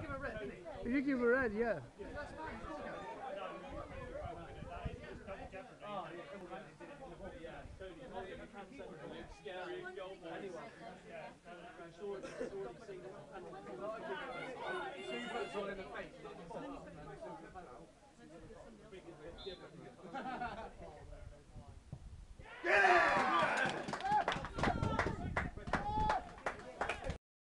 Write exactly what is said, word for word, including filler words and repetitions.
give a red, didn't he? If you give a red, yeah. That's fine. Oh, yeah. Scary. Anyone.